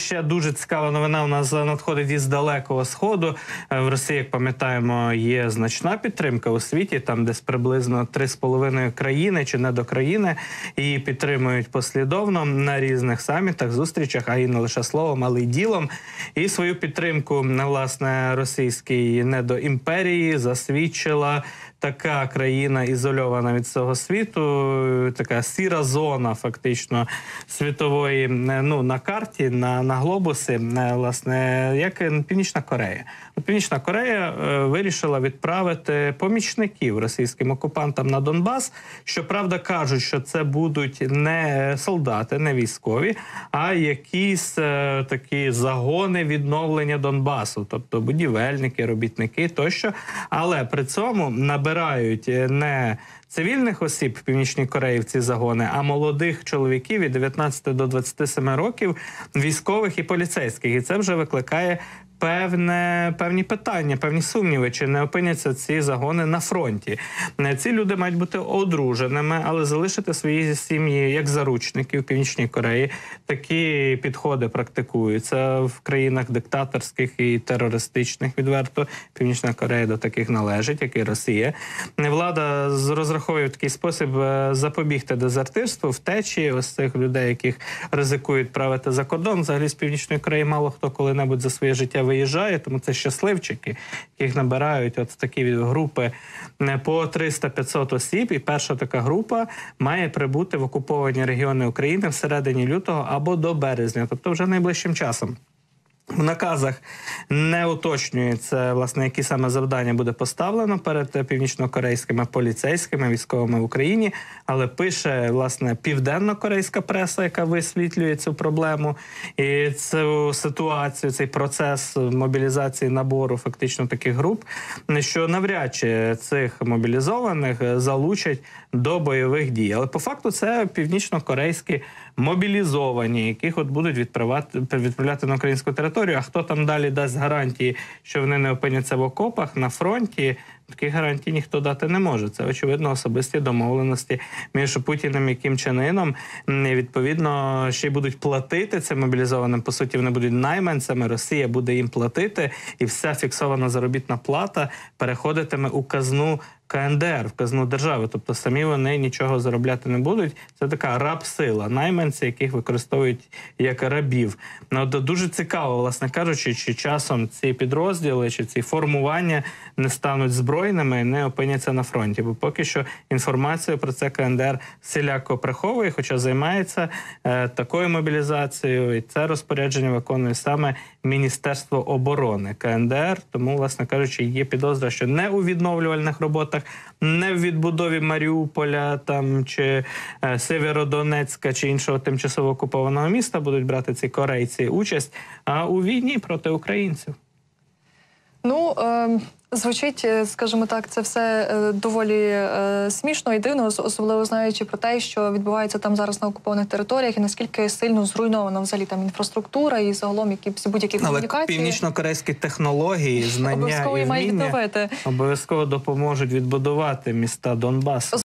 Ще дуже цікава новина у нас надходить із Далекого Сходу. В Росії, як пам'ятаємо, є значна підтримка у світі, там десь приблизно 3,5 країни чи не до країни, її підтримують послідовно на різних самітах, зустрічах, а і не лише словом, але й ділом. І свою підтримку, власне, російській недоімперії засвідчила така країна, ізольована від всього світу, така сіра зона, фактично, світової, на карті, на глобусі, власне, як Північна Корея. Північна Корея вирішила відправити помічників російським окупантам на Донбас. Щоправда, кажуть, що це будуть не солдати, не військові, а якісь такі загони відновлення Донбасу, тобто будівельники, робітники тощо. Але при цьому набирають не цивільних осіб в Північній Кореї в ці загони, а молодих чоловіків від 19 до 27 років, військових і поліцейських. І це вже викликає певні питання, певні сумніви, чи не опиняться ці загони на фронті. Ці люди мають бути одруженими, але залишити свої сім'ї як заручники в Північній Кореї. Такі підходи практикуються в країнах диктаторських і терористичних відверто. Північна Корея до таких належить, як і Росія. Влада розраховує в такий спосіб запобігти дезертирству, втечі ось цих людей, яких ризикують відправити за кордон. Взагалі з Північної Кореї мало хто коли-небудь за своє життя виїжджає, тому це щасливчики, яких набирають от такі групи по 300-500 осіб. І перша така група має прибути в окуповані регіони України в середині лютого або до березня, тобто вже найближчим часом. В наказах не уточнюється, власне, які саме завдання буде поставлено перед північно-корейськими поліцейськими військовими в Україні, але пише, власне, південно-корейська преса, яка висвітлює цю проблему і цю ситуацію, цей процес мобілізації набору фактично таких груп, що навряд чи цих мобілізованих залучать до бойових дій. Але по факту це північно-корейські мобілізовані, яких от будуть відправляти на українську територію. А хто там далі дасть гарантії, що вони не опиняться в окопах, на фронті, таких гарантій ніхто дати не може. Це, очевидно, особисті домовленості між Путіним і Кім Чен Іном. Відповідно, ще й будуть платити цим мобілізованим. По суті, вони будуть найманцями, Росія буде їм платити, і вся фіксована заробітна плата переходитиме у казну КНДР, в казну держави. Тобто самі вони нічого заробляти не будуть. Це така рабсила, найманці, яких використовують як рабів. Дуже цікаво, власне кажучи, чи часом ці підрозділи, чи ці формування не стануть збройними і не опиняться на фронті. Бо поки що інформацію про це КНДР всіляко приховує, хоча займається такою мобілізацією, і це розпорядження виконує саме Міністерство оборони КНДР. Тому, власне кажучи, є підозра, що не у відновлювальних роботах, не в відбудові Маріуполя там, чи Сєвєродонецька, чи іншого тимчасово окупованого міста будуть брати ці корейці участь, а у війні проти українців. Звучить, скажімо так, це все доволі смішно і дивно, особливо знаючи про те, що відбувається там зараз на окупованих територіях, і наскільки сильно зруйнована взагалі там інфраструктура і загалом будь-які комунікації. Але північно-корейські технології, знання і вміння обов'язково допоможуть відбудувати міста Донбасу.